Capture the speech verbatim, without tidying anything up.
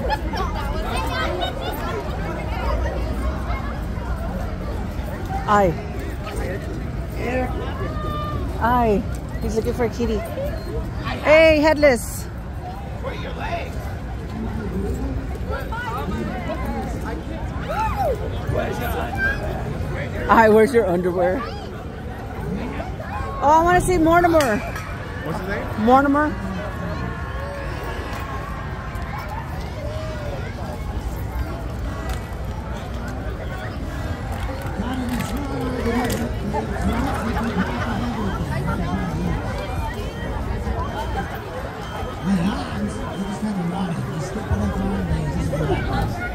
Aye. Aye. He's looking for a kitty. Hey, headless. Where are your legs? Aye, where's your underwear? Oh, I want to see Mortimer. What's his name? Mortimer. My hands, I just had a lot. I skipped all the time.